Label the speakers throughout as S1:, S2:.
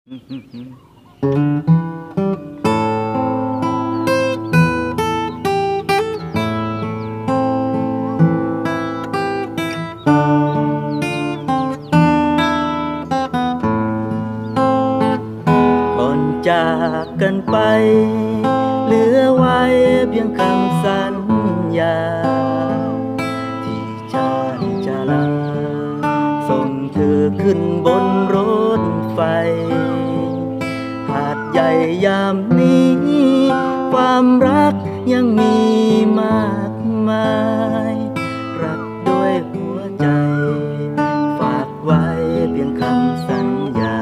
S1: ก่อนจากกันไปเหลือไว้เพียงคำสัญญาที่จะลาส่งเธอขึ้นบนรถไฟหาดใหญ่ยามนี้ความรักยังมีมากมายรักด้วยหัวใจฝากไว้เพียงคำสัญญา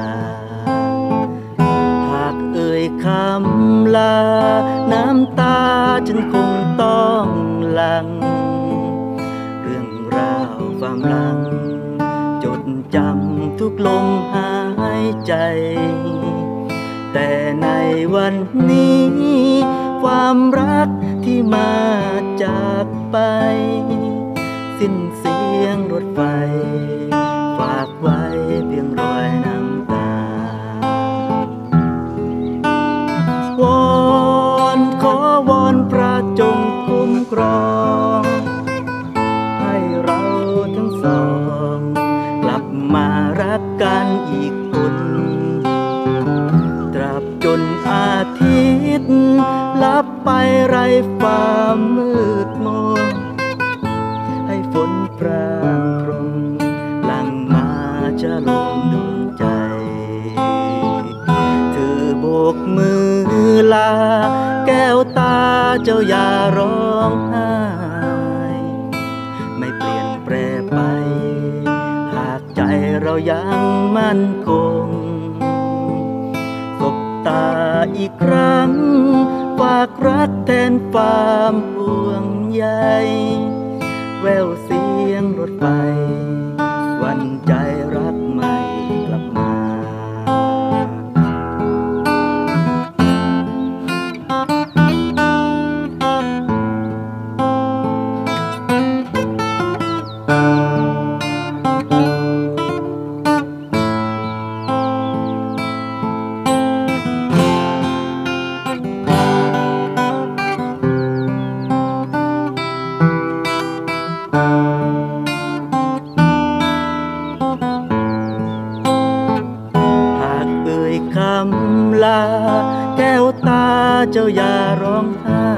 S1: หากเอ่ยคำลาน้ำตาฉันคงต้องหลั่งเรื่องราวความหลังจดจำทุกลมหายใจแต่ในวันนี้ความรักที่มาจากไปสิ้นเสียงรถไฟฝากไว้เพียงรอยน้ำตาวอนขอวอนพระจงคุ้มครองให้เราทั้งสองกลับมารักกันอีกคนตราบจนอาทิตย์ลับไปไร้ความมืดมนให้ฝนพรางพรมหลั่งมาจะลงดวงใจเธอโบกมือลาแก้วตาเจ้าอย่าร้องไห้ไม่เปลี่ยนแปรไปหากใจเรายังมั่นคงสบตาอีกครั้งฝากรักแทนความห่วงใยแววเสียงรถไฟวันใจรักไม่กลับมาคำลาแก้วตาเจ้าอย่าร้องไห้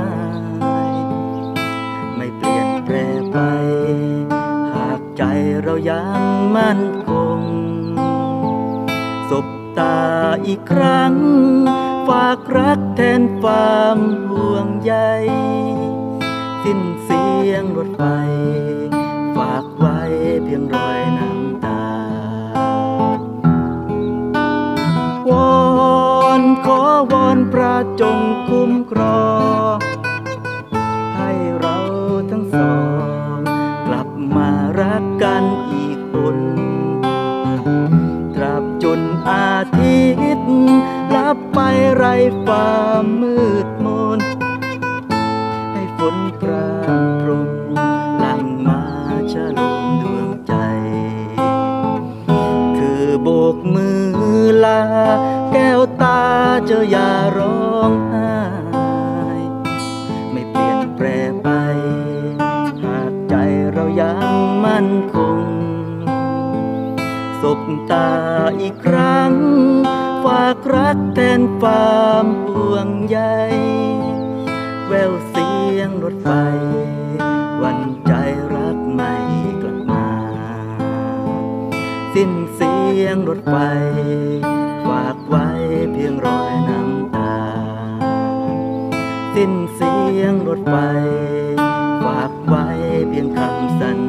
S1: ไม่เปลี่ยนแปรไปหากใจเรายังมั่นคงสบตาอีกครั้งฝากรักแทนความห่วงใยสิ้นเสียงรถไฟฝากไว้เพียงรอยน้ำตาวอนขอวอนพระจงคุ้มครองให้เราทั้งสองกลับมารักกันอีกคนตราบจนอาทิตย์ลับไปไร้ความมืดมนให้ฝนพรางพรมหลั่งมาชะลมดวงใจคือโบกมือลาแก้วตาเจ้าอย่าร้องไห้ไม่เปลี่ยนแปรไปหากใจเรายังมั่นคงสบตาอีกครั้งฝากรักแทนความห่วงใยแววเสียงรถไฟวันใจรักไม่กลับมาสิ้นเสียงรถไฟฝากไว้เพียงรอยน้ำตาสิ้นเสียงรถไฟฝากไว้เพียงคำสัญ